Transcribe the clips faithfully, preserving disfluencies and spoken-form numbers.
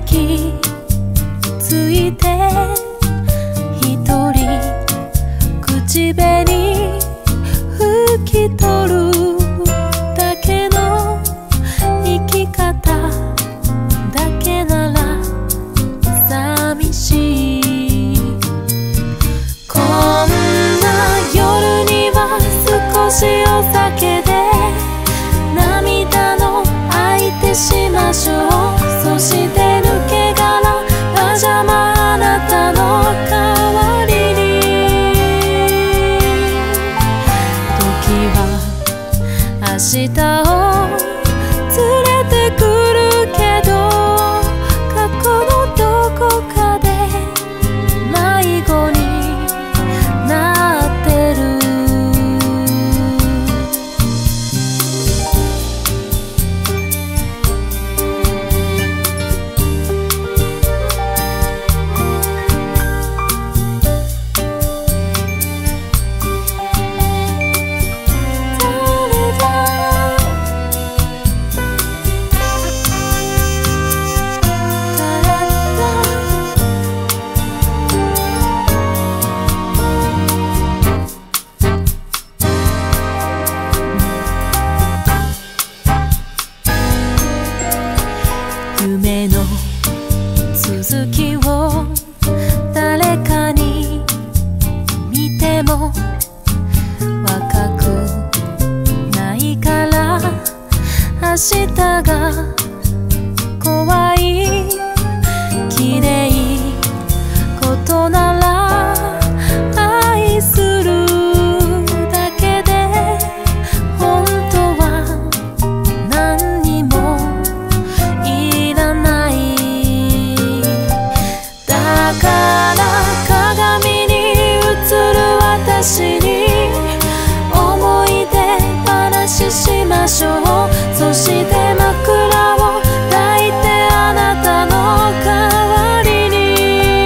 息ついて一人口紅拭き取るだけの生き方だけなら寂しい。こんな夜には少しお酒で涙の相手しましょう。そして抜け殻パジャマあなたの代わりに。時は明日を連れてくるけど、過去のどこかで迷子になってる。夢の続きを誰かに見ても若くないから、明日が怖い。綺麗ことなら愛するだけで、本当は何にもいらない。だから鏡に映る私に思い出話しましょう。そして枕を抱いてあなたの代わりに。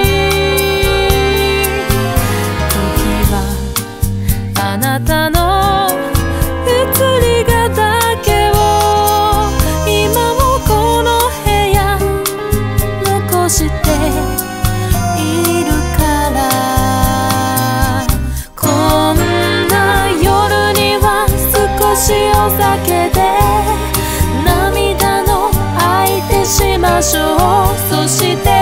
時はあなたの移りがだけを今もこの部屋残しているから。こんな夜には少しお酒で涙の相手しましょう。そして